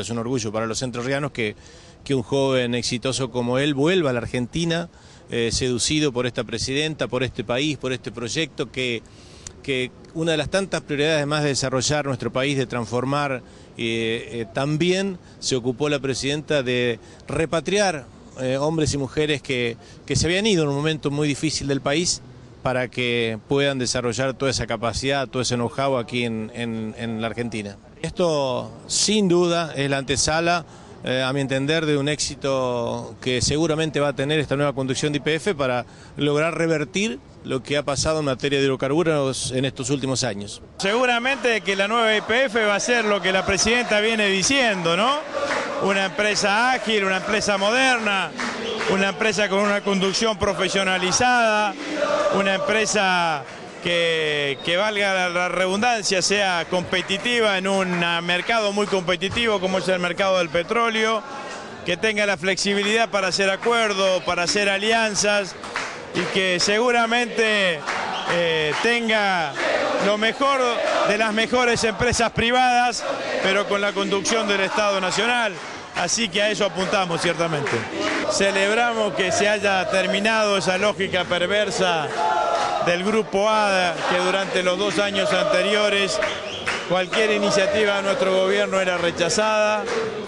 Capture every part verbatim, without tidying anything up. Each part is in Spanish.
Es un orgullo para los entrerrianos que, que un joven exitoso como él vuelva a la Argentina, eh, seducido por esta presidenta, por este país, por este proyecto, que, que una de las tantas prioridades, además de desarrollar nuestro país, de transformar, eh, eh, también se ocupó la presidenta de repatriar eh, hombres y mujeres que, que se habían ido en un momento muy difícil del país, para que puedan desarrollar toda esa capacidad, todo ese know-how aquí en, en, en la Argentina. Esto, sin duda, es la antesala, eh, a mi entender, de un éxito que seguramente va a tener esta nueva conducción de Y P F para lograr revertir lo que ha pasado en materia de hidrocarburos en estos últimos años. Seguramente que la nueva Y P F va a ser lo que la presidenta viene diciendo, ¿no? Una empresa ágil, una empresa moderna, una empresa con una conducción profesionalizada, una empresa que, que valga la, la redundancia, sea competitiva en un mercado muy competitivo como es el mercado del petróleo, que tenga la flexibilidad para hacer acuerdos, para hacer alianzas y que seguramente eh, tenga lo mejor de las mejores empresas privadas, pero con la conducción del Estado Nacional. Así que a eso apuntamos ciertamente. Celebramos que se haya terminado esa lógica perversa del Grupo A, que durante los dos años anteriores cualquier iniciativa de nuestro gobierno era rechazada,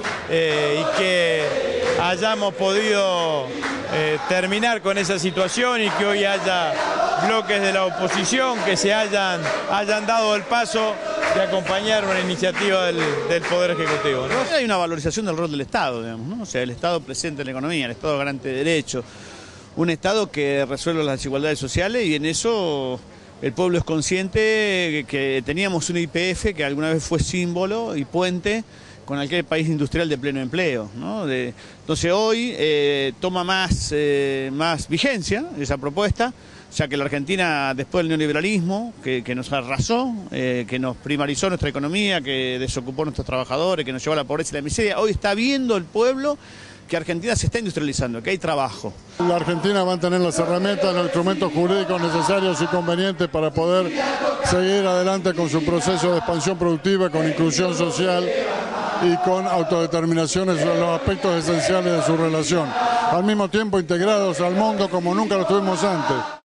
eh, y que hayamos podido eh, terminar con esa situación y que hoy haya bloques de la oposición que se hayan, hayan dado el paso de acompañar una iniciativa del, del Poder Ejecutivo, ¿no? Hay una valorización del rol del Estado, digamos, ¿no? O sea, el Estado presente en la economía, el Estado garante de derechos, un Estado que resuelve las desigualdades sociales, y en eso el pueblo es consciente que teníamos una Y P F que alguna vez fue símbolo y puente con aquel país industrial de pleno empleo, ¿no? De, entonces hoy eh, toma más, eh, más vigencia esa propuesta, ya que la Argentina, después del neoliberalismo, que, que nos arrasó, eh, que nos primarizó nuestra economía, que desocupó a nuestros trabajadores, que nos llevó a la pobreza y la miseria, hoy está viendo el pueblo que Argentina se está industrializando, que hay trabajo. La Argentina va a tener las herramientas, los instrumentos jurídicos necesarios y convenientes para poder seguir adelante con su proceso de expansión productiva, con inclusión social y con autodeterminación en los aspectos esenciales de su relación, al mismo tiempo integrados al mundo como nunca lo tuvimos antes.